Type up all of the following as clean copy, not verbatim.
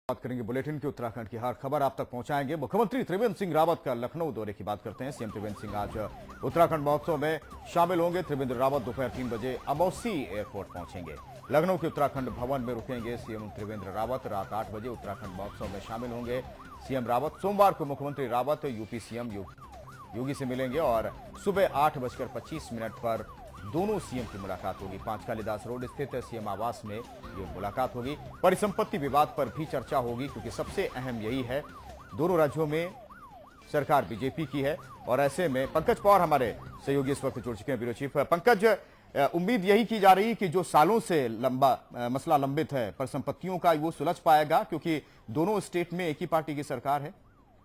बात करेंगे बुलेटिन की उत्तराखंड की हर खबर आप तक पहुंचाएंगे। मुख्यमंत्री त्रिवेंद्र सिंह रावत का लखनऊ दौरे की बात करते हैं। सीएम त्रिवेंद्र सिंह आज उत्तराखंड महोत्सव में शामिल होंगे। त्रिवेंद्र रावत दोपहर 3 बजे अमौसी एयरपोर्ट पहुंचेंगे। लखनऊ के उत्तराखंड भवन में रुकेंगे सीएम त्रिवेंद्र रावत। रात 8 बजे उत्तराखंड महोत्सव में शामिल होंगे सीएम रावत। सोमवार को मुख्यमंत्री रावत यूपी सीएम योगी से मिलेंगे और सुबह 8:25 पर दोनों सीएम की मुलाकात होगी। 5 कालीदास रोड स्थित सीएम आवास में ये मुलाकात होगी। परिसंपत्ति विवाद पर भी चर्चा होगी क्योंकि सबसे अहम यही है, दोनों राज्यों में सरकार बीजेपी की है और ऐसे में पंकज पवार हमारे सहयोगी इस वक्त जुड़ चुके हैं। ब्यूरो चीफ पंकज, उम्मीद यही की जा रही है कि जो सालों से मसला लंबित है परिसंपत्तियों का, वो सुलझ पाएगा क्योंकि दोनों स्टेट में एक ही पार्टी की सरकार है।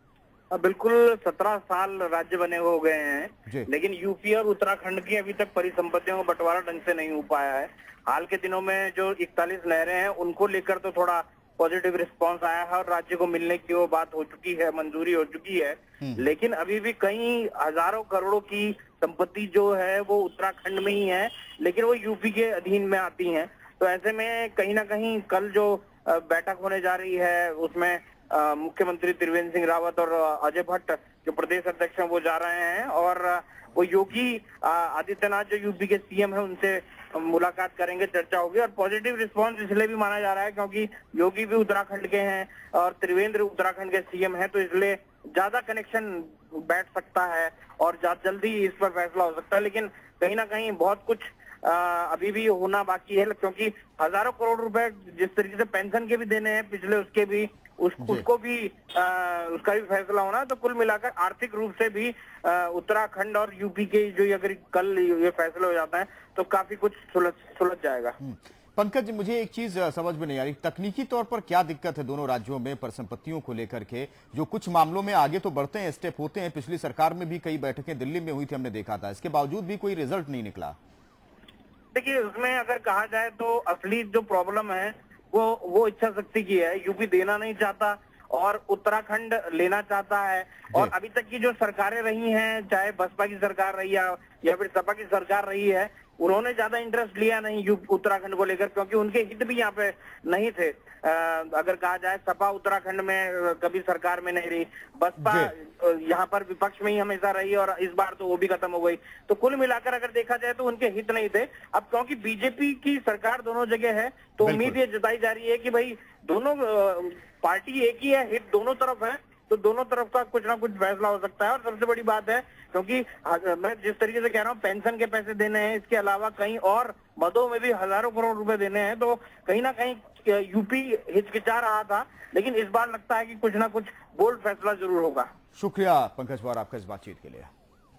बिल्कुल 17 साल राज्य बने हो गए हैं, लेकिन यूपी और उत्तराखंड की अभी तक परिसंपत्तियों का बंटवारा ढंग से नहीं हो पाया है। हाल के दिनों में जो 41 नहरें हैं उनको लेकर तो थोड़ा पॉजिटिव रिस्पांस आया है और राज्य को मिलने की वो बात हो चुकी है, मंजूरी हो चुकी है। लेकिन अभी भी कई हजारों करोड़ों की संपत्ति जो है वो उत्तराखंड में ही है, लेकिन वो यूपी के अधीन में आती है। तो ऐसे में कहीं ना कहीं कल जो बैठक होने जा रही है उसमें मुख्यमंत्री त्रिवेंद्र सिंह रावत और अजय भट्ट जो प्रदेश अध्यक्ष हैं वो जा रहे हैं और वो योगी आदित्यनाथ जो यूपी के सीएम है उनसे मुलाकात करेंगे, चर्चा होगी। और पॉजिटिव रिस्पांस इसलिए भी माना जा रहा है क्योंकि योगी भी उत्तराखंड के हैं और त्रिवेंद्र उत्तराखंड के सीएम हैं, तो इसलिए ज्यादा कनेक्शन बैठ सकता है और जल्दी इस पर फैसला हो सकता है। लेकिन कहीं ना कहीं बहुत कुछ अभी भी होना बाकी है क्योंकि हजारों करोड़ रुपए जिस तरीके से पेंशन के भी देने हैं पिछले, उसके भी उसको भी उसका भी फैसला होना है। तो कुल मिलाकर आर्थिक रूप से भी उत्तराखंड और यूपी के जो अगर कल ये फैसला हो जाता है तो काफी कुछ सुलझ जाएगा। पंकज, मुझे एक चीज समझ में नहीं आ रही, तकनीकी तौर पर क्या दिक्कत है दोनों राज्यों में परिसंपत्तियों को लेकर के? जो कुछ मामलों में आगे तो बढ़ते हैं, स्टेप होते हैं, पिछली सरकार में भी कई बैठकें दिल्ली में हुई थी, हमने देखा था, इसके बावजूद भी कोई रिजल्ट नहीं निकला। देखिए, उसमें अगर कहा जाए तो असली जो प्रॉब्लम है वो इच्छा शक्ति की है। यूपी देना नहीं चाहता और उत्तराखंड लेना चाहता है। और अभी तक की जो सरकारें रही हैं, चाहे बसपा की सरकार रही है या फिर सपा की सरकार रही है, उन्होंने ज्यादा इंटरेस्ट लिया नहीं उत्तराखंड को लेकर क्योंकि उनके हित भी यहाँ पे नहीं थे। अगर कहा जाए सपा उत्तराखंड में कभी सरकार में नहीं रही, बसपा यहाँ पर विपक्ष में ही हमेशा रही और इस बार तो वो भी खत्म हो गई। तो कुल मिलाकर अगर देखा जाए तो उनके हित नहीं थे। अब क्योंकि बीजेपी की सरकार दोनों जगह है तो उम्मीद ये जताई जा रही है कि भाई दोनों पार्टी एक ही है, हित दोनों तरफ है, तो दोनों तरफ का कुछ ना कुछ फैसला हो सकता है। और सबसे बड़ी बात है क्योंकि मैं जिस तरीके से कह रहा हूँ पेंशन के पैसे देने हैं, इसके अलावा कहीं और मदों में भी हजारों करोड़ रुपए देने हैं, तो कहीं ना कहीं यूपी हिचकिचा रहा था। लेकिन इस बार लगता है कि कुछ ना कुछ बोल्ड फैसला जरूर होगा। शुक्रिया पंकज पवार आपका इस बातचीत के लिए।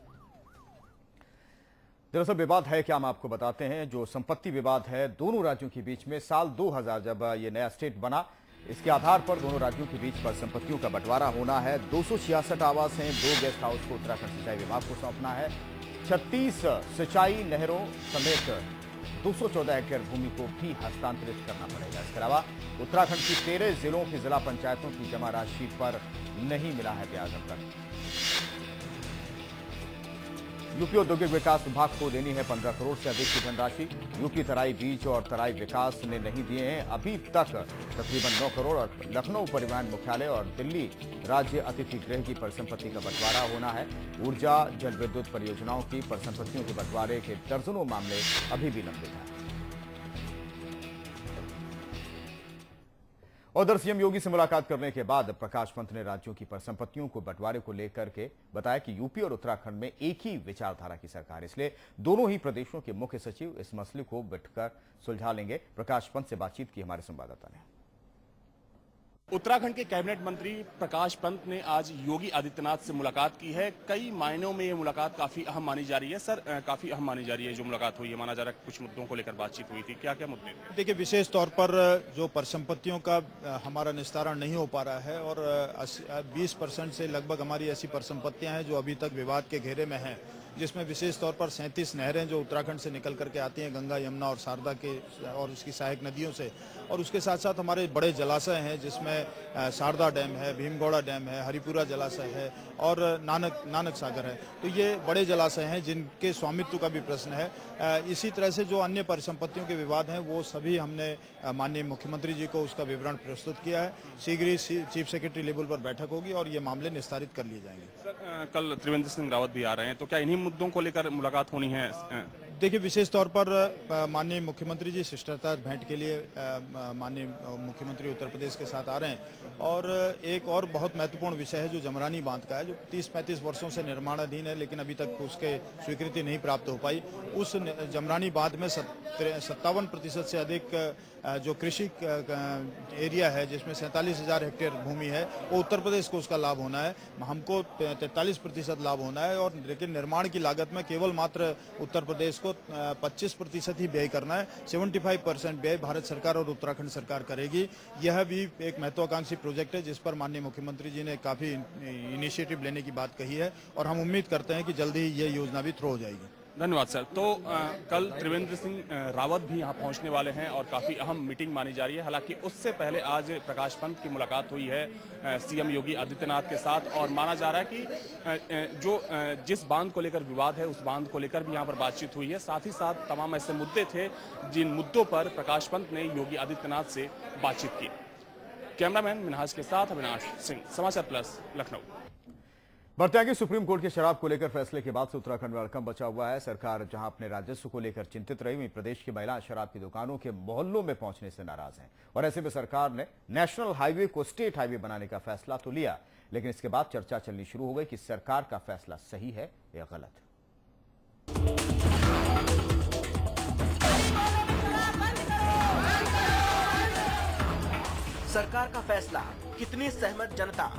दरअसल विवाद है क्या, हम आपको बताते हैं। जो संपत्ति विवाद है दोनों राज्यों के बीच में, साल 2000 जब ये नया स्टेट बना, इसके आधार पर दोनों राज्यों के बीच पर संपत्तियों का बंटवारा होना है। 266 आवास हैं, 2 गेस्ट हाउस को उत्तराखंड सिंचाई विभाग को सौंपना है। 36 सिंचाई नहरों समेत 214 हेक्टेयर भूमि को भी हस्तांतरित करना पड़ेगा। इसके अलावा उत्तराखंड की 13 जिलों की जिला पंचायतों की जमा राशि पर नहीं मिला है ब्याज अब तक। यूपी औद्योगिक विकास विभाग को देनी है 15 करोड़ से अधिक की धनराशि। यूपी तराई बीज और तराई विकास ने नहीं दिए हैं अभी तक तकरीबन 9 करोड़। और लखनऊ परिवहन मुख्यालय और दिल्ली राज्य अतिथि गृह की परिसंपत्ति का बंटवारा होना है। ऊर्जा जल विद्युत परियोजनाओं की परिसंपत्तियों के बंटवारे के दर्जनों मामले अभी भी लंबित हैं। उधर सीएम योगी से मुलाकात करने के बाद प्रकाश पंत ने राज्यों की परिसंपत्तियों को बंटवारे को लेकर के बताया कि यूपी और उत्तराखंड में एक ही विचारधारा की सरकार है, इसलिए दोनों ही प्रदेशों के मुख्य सचिव इस मसले को बैठकर सुलझा लेंगे। प्रकाश पंत से बातचीत की हमारे संवाददाता ने। उत्तराखंड के कैबिनेट मंत्री प्रकाश पंत ने आज योगी आदित्यनाथ से मुलाकात की है। कई मायनों में ये मुलाकात काफी अहम मानी जा रही है। सर, काफी अहम मानी जा रही है जो मुलाकात हुई है, माना जा रहा है कुछ मुद्दों को लेकर बातचीत हुई थी, क्या क्या मुद्दे? देखिए, विशेष तौर पर जो परिसंपत्तियों का हमारा निस्तारण नहीं हो पा रहा है और 20% से लगभग हमारी ऐसी परिसंपत्तियां हैं जो अभी तक विवाद के घेरे में हैं। जिसमें विशेष तौर पर 37 नहरें जो उत्तराखंड से निकल करके आती हैं, गंगा, यमुना और शारदा के और उसकी सहायक नदियों से, और उसके साथ साथ हमारे बड़े जलाशय हैं जिसमें शारदा डैम है, भीमगौड़ा डैम है, हरिपुरा जलाशय है और नानक सागर है। तो ये बड़े जलाशय हैं जिनके स्वामित्व का भी प्रश्न है। इसी तरह से जो अन्य परिसंपत्तियों के विवाद हैं वो सभी हमने माननीय मुख्यमंत्री जी को उसका विवरण प्रस्तुत किया है। शीघ्र ही चीफ सेक्रेटरी लेवल पर बैठक होगी और ये मामले निस्तारित कर लिए जाएंगे। सर, कल त्रिवेंद्र सिंह रावत भी आ रहे हैं, तो क्या इन्हीं मुद्दों को लेकर मुलाकात होनी है? देखिए, विशेष तौर पर माननीय मुख्यमंत्री जी शिष्टाचार भेंट के लिए माननीय मुख्यमंत्री उत्तर प्रदेश के साथ आ रहे हैं और एक और बहुत महत्वपूर्ण विषय है जो जमरानी बांध का है, जो 30-35 वर्षों से निर्माणाधीन है लेकिन अभी तक उसके स्वीकृति नहीं प्राप्त हो पाई। उस जमरानी बांध में 57% से अधिक जो कृषि एरिया है जिसमें 47,000 हेक्टेयर भूमि है वो उत्तर प्रदेश को उसका लाभ होना है, हमको 43% लाभ होना है, और लेकिन निर्माण की लागत में केवल मात्र उत्तर प्रदेश को 25% ही व्यय करना है। 75% व्यय भारत सरकार और उत्तराखंड सरकार करेगी। यह भी एक महत्वाकांक्षी प्रोजेक्ट है जिस पर माननीय मुख्यमंत्री जी ने काफी इनिशिएटिव लेने की बात कही है और हम उम्मीद करते हैं कि जल्दी ही ये योजना भी थ्रो हो जाएगी। धन्यवाद सर। तो कल त्रिवेंद्र सिंह रावत भी यहाँ पहुँचने वाले हैं और काफ़ी अहम मीटिंग मानी जा रही है। हालांकि उससे पहले आज प्रकाश पंत की मुलाकात हुई है सीएम योगी आदित्यनाथ के साथ और माना जा रहा है कि जिस बांध को लेकर विवाद है उस बांध को लेकर भी यहाँ पर बातचीत हुई है। साथ ही साथ तमाम ऐसे मुद्दे थे जिन मुद्दों पर प्रकाश पंत ने योगी आदित्यनाथ से बातचीत की। कैमरामैन मिनहाज के साथ अविनाश सिंह, समाचार प्लस, लखनऊ। बढ़ते आगे, सुप्रीम कोर्ट के शराब को लेकर फैसले के बाद से उत्तराखंड में हड़कंप बचा हुआ है। सरकार जहां अपने राजस्व को लेकर चिंतित रही, वहीं प्रदेश की महिलाएं शराब की दुकानों के मोहल्लों में पहुंचने से नाराज हैं और ऐसे में सरकार ने नेशनल हाईवे को स्टेट हाईवे बनाने का फैसला तो लिया, लेकिन इसके बाद चर्चा चलनी शुरू हो गई कि सरकार का फैसला सही है या गलत। सरकार का फैसला, कितनी सहमत जनता।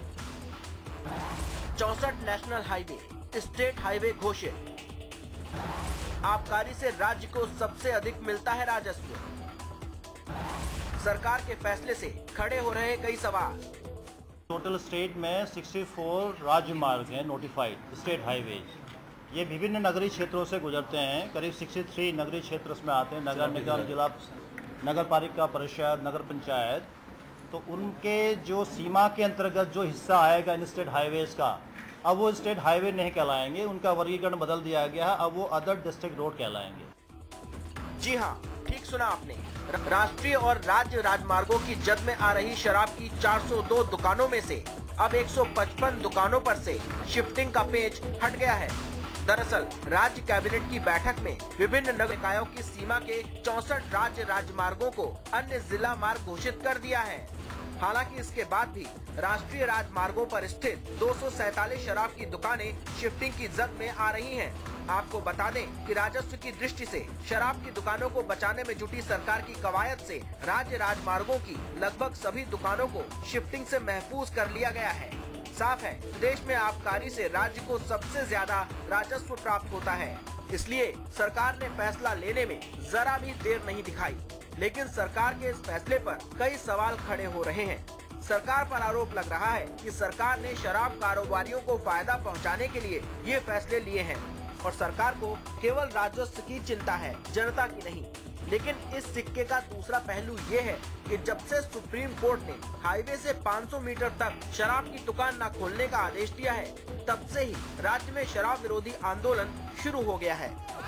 64 नेशनल हाईवे स्टेट हाईवे घोषित। आबकारी से राज्य को सबसे अधिक मिलता है राजस्व। सरकार के फैसले से खड़े हो रहे कई सवाल। टोटल स्टेट में 64 राज्य मार्ग हैं नोटिफाइड स्टेट हाईवेज। ये विभिन्न नगरीय क्षेत्रों से गुजरते हैं। करीब 63 नगरीय क्षेत्र उसमें आते हैं, नगर निगम, जिला नगर पालिका परिषद, नगर पंचायत। तो उनके जो सीमा के अंतर्गत जो हिस्सा आएगा इन स्टेट हाईवेज का, अब वो स्टेट हाईवे नहीं कहलाएंगे, उनका वर्गीकरण बदल दिया गया है, अब वो अदर डिस्ट्रिक्ट रोड कहलाएंगे। जी हाँ, ठीक सुना आपने। राष्ट्रीय और राज्य राजमार्गों की जद में आ रही शराब की 402 दुकानों में से अब 155 दुकानों पर से शिफ्टिंग का पेच हट गया है। दरअसल राज्य कैबिनेट की बैठक में विभिन्न नगर निकायों की सीमा के 64 राज्य राजमार्गों को अन्य जिला मार्ग घोषित कर दिया है। हालांकि इसके बाद भी राष्ट्रीय राजमार्गों पर स्थित 247 शराब की दुकानें शिफ्टिंग की जद में आ रही हैं। आपको बता दें कि राजस्व की दृष्टि से शराब की दुकानों को बचाने में जुटी सरकार की कवायद से राज्य राजमार्गों की लगभग सभी दुकानों को शिफ्टिंग से महफूज कर लिया गया है। साफ है, देश में आबकारी से राज्य को सबसे ज्यादा राजस्व प्राप्त होता है, इसलिए सरकार ने फैसला लेने में जरा भी देर नहीं दिखाई। लेकिन सरकार के इस फैसले पर कई सवाल खड़े हो रहे हैं। सरकार पर आरोप लग रहा है कि सरकार ने शराब कारोबारियों को फायदा पहुंचाने के लिए ये फैसले लिए हैं और सरकार को केवल राजस्व की चिंता है, जनता की नहीं। लेकिन इस सिक्के का दूसरा पहलू ये है कि जब से सुप्रीम कोर्ट ने हाईवे से 500 मीटर तक शराब की दुकान न खोलने का आदेश दिया है, तब से ही राज्य में शराब विरोधी आंदोलन शुरू हो गया है,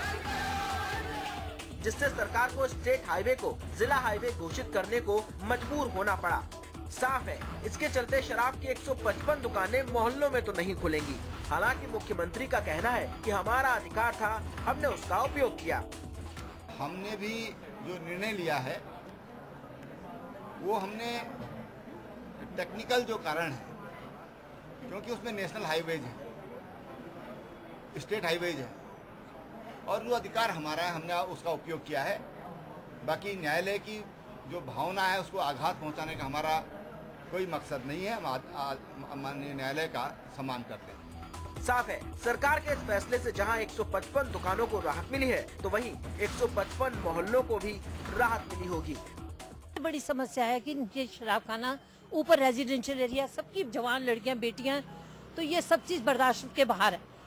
जिससे सरकार को स्टेट हाईवे को जिला हाईवे घोषित करने को मजबूर होना पड़ा। साफ है, इसके चलते शराब की 155 दुकानें मोहल्लों में तो नहीं खुलेंगी। हालांकि मुख्यमंत्री का कहना है कि हमारा अधिकार था, हमने उसका उपयोग किया। हमने भी जो निर्णय लिया है वो हमने टेक्निकल जो कारण है, क्योंकि उसमें नेशनल हाईवेज है, स्टेट हाईवेज है और जो अधिकार हमारा है हमने उसका उपयोग किया है। बाकी न्यायालय की जो भावना है उसको आघात पहुंचाने का हमारा कोई मकसद नहीं है। हम माननीय न्यायालय का सम्मान करते हैं। साफ है, सरकार के इस फैसले से जहां 155 दुकानों को राहत मिली है, तो वहीं 155 मोहल्लों को भी राहत मिली होगी। बड़ी समस्या है कि ये शराब खाना ऊपर रेजिडेंशियल एरिया, सबकी जवान लड़कियां बेटियां, तो ये सब चीज बर्दाश्त के बाहर है।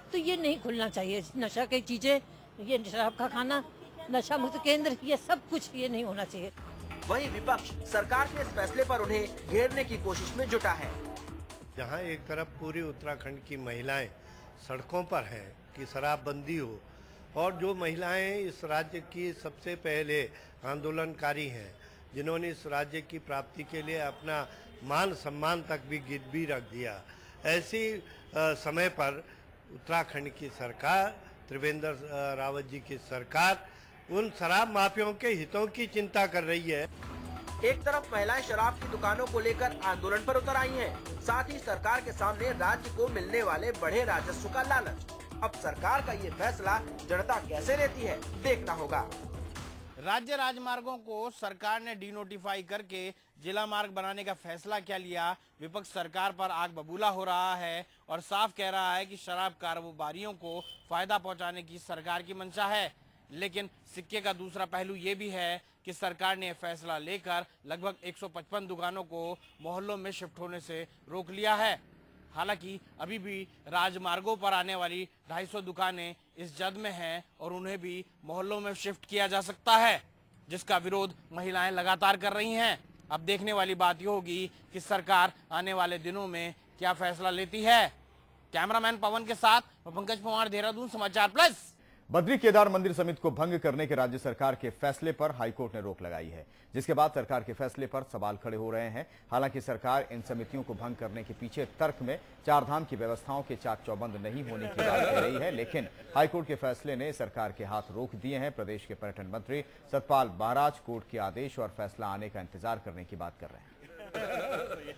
तो ये नहीं खुलना चाहिए। नशा की चीजें, ये शराब का खाना, नशा मुक्त केंद्र, ये सब कुछ ये नहीं होना चाहिए। वहीं विपक्ष सरकार के इस फैसले पर उन्हें घेरने की कोशिश में जुटा है। जहां एक तरफ पूरी उत्तराखंड की महिलाएं सड़कों पर हैं कि शराबबंदी हो, और जो महिलाएं इस राज्य की सबसे पहले आंदोलनकारी हैं, जिन्होंने इस राज्य की प्राप्ति के लिए अपना मान सम्मान तक भी गिरवी रख दिया, ऐसी समय पर उत्तराखंड की सरकार, त्रिवेंद्र रावत जी की सरकार उन शराब माफियाओं के हितों की चिंता कर रही है। एक तरफ महिलाएं शराब की दुकानों को लेकर आंदोलन पर उतर आई हैं, साथ ही सरकार के सामने राज्य को मिलने वाले बढ़े राजस्व का लालच। अब सरकार का ये फैसला जनता कैसे लेती है, देखना होगा। राज्य राजमार्गों को सरकार ने डिनोटिफाई करके जिला मार्ग बनाने का फैसला क्या लिया, विपक्ष सरकार पर आग बबूला हो रहा है और साफ कह रहा है कि शराब कारोबारियों को फायदा पहुंचाने की सरकार की मंशा है। लेकिन सिक्के का दूसरा पहलू ये भी है कि सरकार ने फैसला लेकर लगभग 155 दुकानों को मोहल्लों में शिफ्ट होने से रोक लिया है। हालांकि अभी भी राजमार्गों पर आने वाली 250 दुकानें इस जद में हैं और उन्हें भी मोहल्लों में शिफ्ट किया जा सकता है, जिसका विरोध महिलाएं लगातार कर रही हैं। अब देखने वाली बात यह होगी कि सरकार आने वाले दिनों में क्या फैसला लेती है। कैमरामैन पवन के साथ पंकज कुमार, देहरादून, समाचार प्लस। बद्री केदार मंदिर समिति को भंग करने के राज्य सरकार के फैसले पर हाईकोर्ट ने रोक लगाई है, जिसके बाद सरकार के फैसले पर सवाल खड़े हो रहे हैं। हालांकि सरकार इन समितियों को भंग करने के पीछे तर्क में चारधाम की व्यवस्थाओं के चाक चौबंद नहीं होने की बात कह रही है, लेकिन हाईकोर्ट के फैसले ने सरकार के हाथ रोक दिए हैं। प्रदेश के पर्यटन मंत्री सतपाल महाराज कोर्ट के आदेश और फैसला आने का इंतजार करने की बात कर रहे हैं।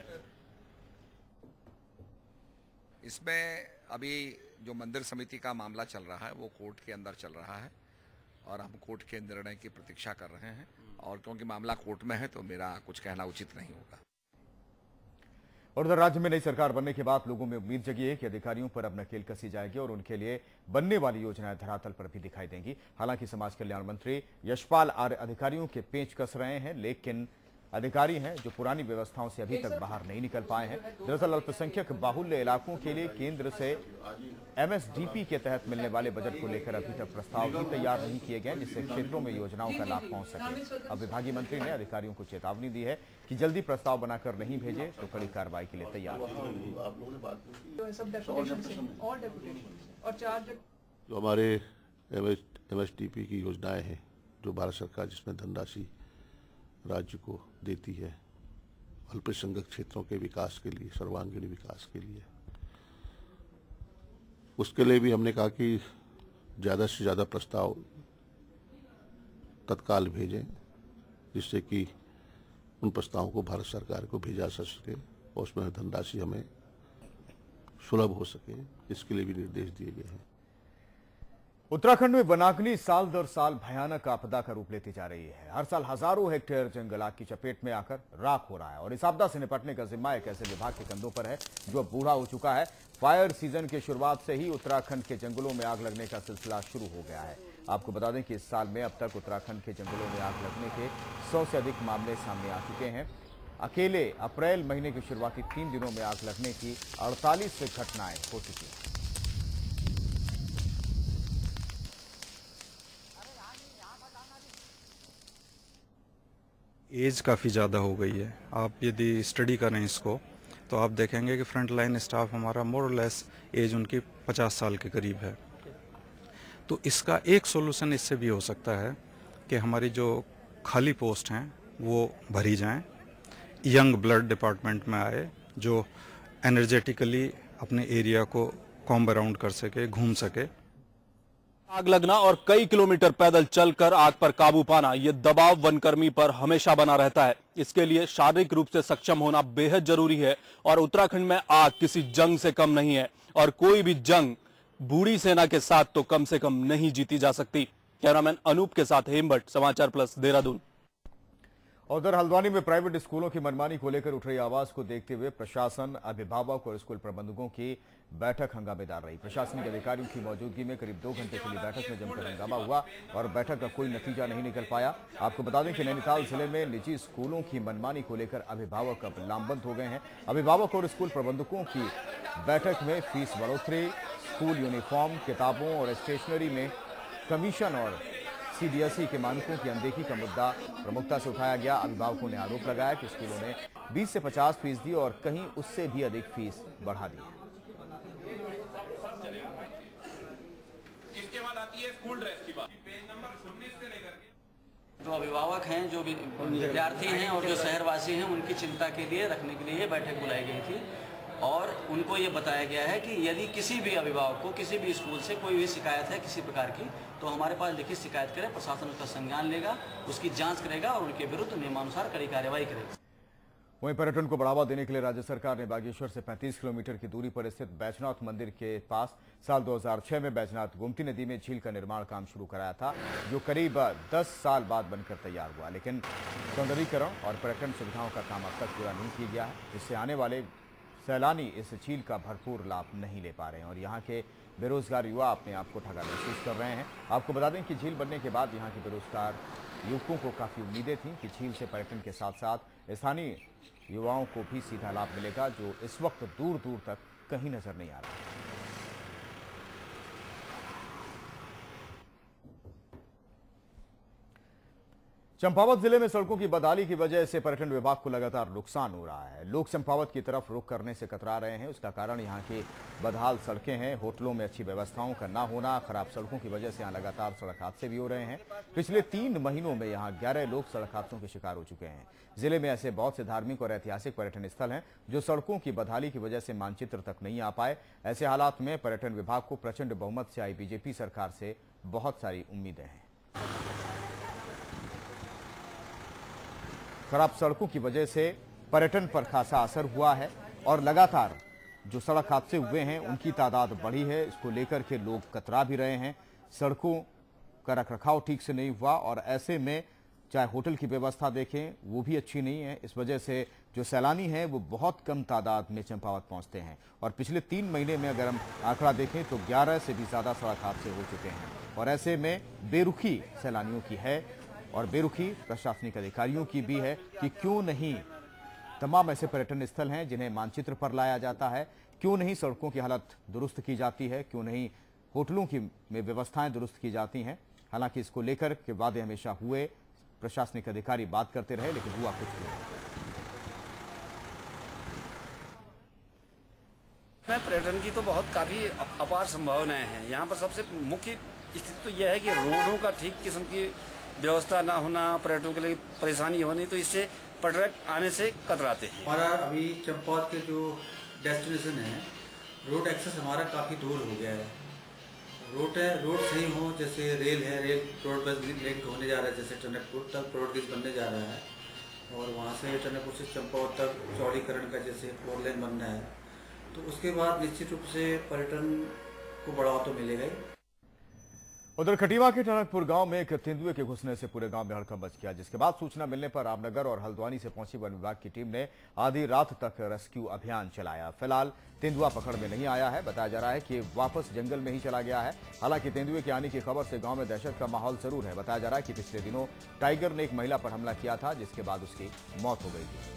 इसमें अभी जो मंदिर समिति का मामला चल रहा है वो कोर्ट के अंदर चल रहा है और हम कोर्ट के निर्णय की प्रतीक्षा कर रहे हैं, और क्योंकि मामला कोर्ट में है तो मेरा कुछ कहना उचित नहीं होगा। और उधर राज्य में नई सरकार बनने के बाद लोगों में उम्मीद जगी है कि अधिकारियों पर अब नकेल कसी जाएगी और उनके लिए बनने वाली योजनाएं धरातल पर भी दिखाई देंगी। हालांकि समाज कल्याण मंत्री यशपाल आर्य अधिकारियों के पेंच कस रहे हैं, लेकिन अधिकारी हैं जो पुरानी व्यवस्थाओं से अभी तक बाहर नहीं निकल पाए हैं। दरअसल अल्पसंख्यक बाहुल्य इलाकों के लिए केंद्र से एमएसडीपी के तहत मिलने वाले बजट को लेकर अभी तक प्रस्ताव भी तैयार नहीं किए गए, जिससे क्षेत्रों में योजनाओं का लाभ पहुंच सके। अब विभागीय मंत्री ने अधिकारियों को चेतावनी दी है कि जल्दी प्रस्ताव बनाकर नहीं भेजे तो कड़ी कार्रवाई के लिए तैयार है। जो हमारे एमएसडीपी की योजनाएं हैं, जो भारत सरकार जिसमें धनराशि राज्य को देती है अल्पसंख्यक क्षेत्रों के विकास के लिए, सर्वांगीण विकास के लिए, उसके लिए भी हमने कहा कि ज़्यादा से ज़्यादा प्रस्ताव तत्काल भेजें, जिससे कि उन प्रस्तावों को भारत सरकार को भेजा जा सके और उसमें धनराशि हमें सुलभ हो सके, इसके लिए भी निर्देश दिए गए हैं। उत्तराखंड में वनाग्नि साल दर साल भयानक आपदा का रूप लेती जा रही है। हर साल हजारों हेक्टेयर जंगल आग की चपेट में आकर राख हो रहा है और इस आपदा से निपटने का जिम्मा एक ऐसे विभाग के कंधों पर है जो अब बूढ़ा हो चुका है। फायर सीजन की शुरुआत से ही उत्तराखंड के जंगलों में आग लगने का सिलसिला शुरू हो गया है। आपको बता दें कि इस साल में अब तक उत्तराखंड के जंगलों में आग लगने के 100 से अधिक मामले सामने आ चुके हैं। अकेले अप्रैल महीने की शुरुआती 3 दिनों में आग लगने की 48 घटनाएं हो चुकी हैं। एज काफ़ी ज़्यादा हो गई है। आप यदि स्टडी करें इसको तो आप देखेंगे कि फ्रंट लाइन स्टाफ हमारा मोर और लेस एज उनकी 50 साल के करीब है। तो इसका एक सोल्यूशन इससे भी हो सकता है कि हमारी जो खाली पोस्ट हैं वो भरी जाएं, यंग ब्लड डिपार्टमेंट में आए जो एनर्जेटिकली अपने एरिया को कॉम्ब अराउंड कर सके, घूम सके। आग लगना और कई किलोमीटर पैदल चलकर आग पर काबू पाना, यह दबाव वनकर्मी पर हमेशा बना रहता है। इसके लिए शारीरिक रूप से सक्षम होना बेहद जरूरी है और उत्तराखंड में आग किसी जंग से कम नहीं है और कोई भी जंग बूढ़ी सेना के साथ तो कम से कम नहीं जीती जा सकती। कैमरामैन अनूप के साथ हेमभट्ट, समाचार प्लस, देहरादून। उधर हल्द्वानी में प्राइवेट स्कूलों की मनमानी को लेकर उठ रही आवाज को देखते हुए प्रशासन, अभिभावक और स्कूल प्रबंधकों की बैठक हंगामेदार रही। प्रशासनिक अधिकारियों की मौजूदगी में करीब 2 घंटे चली बैठक में जमकर हंगामा हुआ और बैठक का कोई नतीजा नहीं निकल पाया। आपको बता दें कि नैनीताल जिले में निजी स्कूलों की मनमानी को लेकर अभिभावक अब लामबंद हो गए हैं। अभिभावक और स्कूल प्रबंधकों की बैठक में फीस बढ़ोतरी, स्कूल यूनिफॉर्म, किताबों और स्टेशनरी में कमीशन और सीबीएसई के मानकों की अनदेखी का मुद्दा प्रमुखता से उठाया गया। अभिभावकों ने आरोप लगाया कि स्कूलों ने 20 से 50% और कहीं उससे भी अधिक फीस बढ़ा दी। इसके बाद आती है स्कूल ड्रेस की बात। पेज नंबर 19 से लेकर जो अभिभावक हैं, जो विद्यार्थी हैं और जो शहरवासी हैं, उनकी चिंता के लिए रखने के लिए ये बैठक बुलाई गई थी और उनको ये बताया गया है कि यदि किसी भी अभिभावक को किसी भी स्कूल से कोई भी शिकायत है किसी प्रकार की, तो हमारे पास लिखित शिकायत करें, प्रशासन उसका संज्ञान लेगा, उसकी जांच करेगा और उनके विरुद्ध नियमानुसार कड़ी कार्रवाई करेगा। वहीं पर्यटन को बढ़ावा देने के लिए राज्य सरकार ने बागेश्वर से 35 किलोमीटर की दूरी पर स्थित बैजनाथ मंदिर के पास साल 2006 में बैजनाथ गोमती नदी में झील का निर्माण काम शुरू कराया था, जो करीब 10 साल बाद बनकर तैयार हुआ। लेकिन सौंदर्यीकरण और पर्यटन सुविधाओं का काम अब तक पूरा नहीं किया गया है, जिससे आने वाले सैलानी इस झील का भरपूर लाभ नहीं ले पा रहे हैं और यहाँ के बेरोजगार युवा अपने आप को ठगा महसूस कर रहे हैं। आपको बता दें कि झील बनने के बाद यहाँ के बेरोजगार युवकों को काफ़ी उम्मीदें थीं कि झील से पर्यटन के साथ साथ स्थानीय युवाओं को भी सीधा लाभ मिलेगा, जो इस वक्त दूर दूर तक कहीं नजर नहीं आ रहा। चंपावत जिले में सड़कों की बदहाली की वजह से पर्यटन विभाग को लगातार नुकसान हो रहा है। लोग चंपावत की तरफ रुख करने से कतरा रहे हैं। उसका कारण यहाँ की बदहाल सड़कें हैं, होटलों में अच्छी व्यवस्थाओं का ना होना, खराब सड़कों की वजह से यहाँ लगातार सड़क हादसे भी हो रहे हैं। पिछले 3 महीनों में यहाँ 11 लोग सड़क हादसों के शिकार हो चुके हैं। जिले में ऐसे बहुत से धार्मिक और ऐतिहासिक पर्यटन स्थल हैं जो सड़कों की बदहाली की वजह से मानचित्र तक नहीं आ पाए। ऐसे हालात में पर्यटन विभाग को प्रचंड बहुमत से आई बीजेपी सरकार से बहुत सारी उम्मीदें हैं। खराब सड़कों की वजह से पर्यटन पर खासा असर हुआ है और लगातार जो सड़क हादसे हुए हैं उनकी तादाद बढ़ी है। इसको लेकर के लोग कतरा भी रहे हैं। सड़कों का रखरखाव ठीक से नहीं हुआ और ऐसे में चाहे होटल की व्यवस्था देखें वो भी अच्छी नहीं है। इस वजह से जो सैलानी हैं वो बहुत कम तादाद में चंपावत पहुंचते हैं और पिछले 3 महीने में अगर हम आंकड़ा देखें तो 11 से भी ज़्यादा सड़क हादसे हो चुके हैं और ऐसे में बेरुखी सैलानियों की है और बेरुखी प्रशासनिक अधिकारियों की भी है कि क्यों नहीं तमाम ऐसे पर्यटन स्थल हैं जिन्हें मानचित्र पर लाया जाता है, क्यों नहीं सड़कों की हालत दुरुस्त की जाती है, क्यों नहीं होटलों की में व्यवस्थाएं दुरुस्त की जाती हैं। हालांकि इसको लेकर के वादे हमेशा हुए, प्रशासनिक अधिकारी बात करते रहे, लेकिन हुआ कुछ नहीं। पर्यटन की तो बहुत काफी अपार संभावनाएं हैं। यहाँ पर सबसे मुख्य स्थिति तो यह है कि रोडों का ठीक किस्म की व्यवस्था ना होना, पर्यटकों के लिए परेशानी होनी, तो इससे पर्यटक आने से कतराते हैं। हमारा अभी चंपावत के जो डेस्टिनेशन है, रोड एक्सेस हमारा काफ़ी दूर हो गया है। रोड सही हो, जैसे रेल है, रेल रोड पर लिंक होने जा रहा है, जैसे टनकपुर तक रोड ब्रिज बनने जा रहा है और वहाँ से टनकपुर से चंपावत तक चौड़ीकरण का जैसे 4 लेन बनना है, तो उसके बाद निश्चित रूप से पर्यटन को बढ़ावा तो मिलेगा ही। उधर खटीमा के टनकपुर गांव में एक तेंदुए के घुसने से पूरे गांव में हड़कंप मच गया, जिसके बाद सूचना मिलने पर रामनगर और हल्द्वानी से पहुंची वन विभाग की टीम ने आधी रात तक रेस्क्यू अभियान चलाया। फिलहाल तेंदुआ पकड़ में नहीं आया है। बताया जा रहा है कि वापस जंगल में ही चला गया है। हालांकि तेंदुए के आने की खबर से गांव में दहशत का माहौल जरूर है। बताया जा रहा है कि पिछले दिनों टाइगर ने एक महिला पर हमला किया था, जिसके बाद उसकी मौत हो गई थी।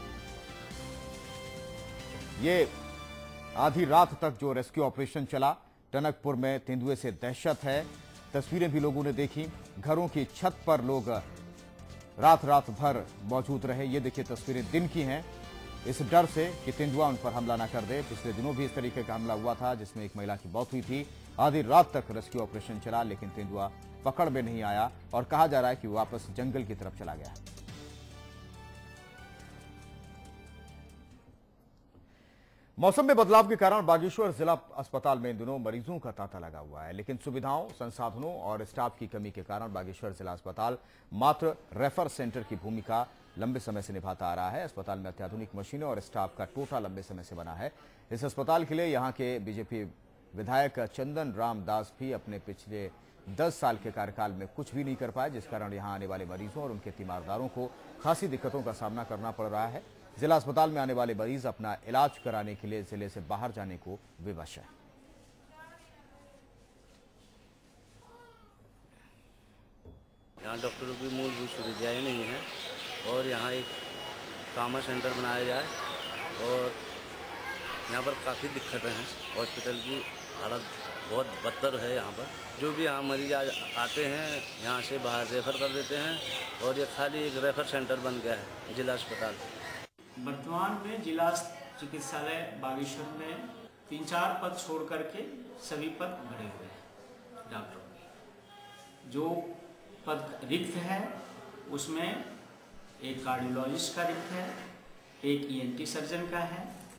ये आधी रात तक जो रेस्क्यू ऑपरेशन चला, टनकपुर में तेंदुए से दहशत है। तस्वीरें भी लोगों ने देखी, घरों की छत पर लोग रात भर मौजूद रहे। ये देखिए तस्वीरें दिन की हैं, इस डर से कि तेंदुआ उन पर हमला ना कर दे। पिछले दिनों भी इस तरीके का हमला हुआ था जिसमें एक महिला की मौत हुई थी। आधी रात तक रेस्क्यू ऑपरेशन चला, लेकिन तेंदुआ पकड़ में नहीं आया और कहा जा रहा है कि वापस जंगल की तरफ चला गया। मौसम में बदलाव के कारण बागेश्वर जिला अस्पताल में इन दिनों मरीजों का तांता लगा हुआ है, लेकिन सुविधाओं, संसाधनों और स्टाफ की कमी के कारण बागेश्वर जिला अस्पताल मात्र रेफर सेंटर की भूमिका लंबे समय से निभाता आ रहा है। अस्पताल में अत्याधुनिक मशीनें और स्टाफ का टोटा लंबे समय से बना है। इस अस्पताल के लिए यहाँ के बीजेपी विधायक चंदन राम दास भी अपने पिछले 10 साल के कार्यकाल में कुछ भी नहीं कर पाए, जिस कारण यहां आने वाले मरीजों और उनके तीमारदारों को खासी दिक्कतों का सामना करना पड़ रहा है। जिला अस्पताल में आने वाले मरीज अपना इलाज कराने के लिए जिले से बाहर जाने को विवश है। यहाँ डॉक्टरों की मूलभूत सुविधाएं नहीं है और यहाँ एक ट्रॉमा सेंटर बनाया जाए और यहाँ पर काफ़ी दिक्कतें हैं। हॉस्पिटल की हालत बहुत बदतर है। यहाँ पर जो भी यहाँ मरीज आते हैं यहाँ से बाहर रेफर कर देते हैं और ये खाली एक रेफर सेंटर बन गया है जिला अस्पताल। वर्तमान में जिला चिकित्सालय बागेश्वर में 3-4 पद छोड़ करके सभी पद भरे हुए हैं डॉक्टरों के। जो पद रिक्त है उसमें एक कार्डियोलॉजिस्ट का रिक्त है, एक ENT सर्जन का है,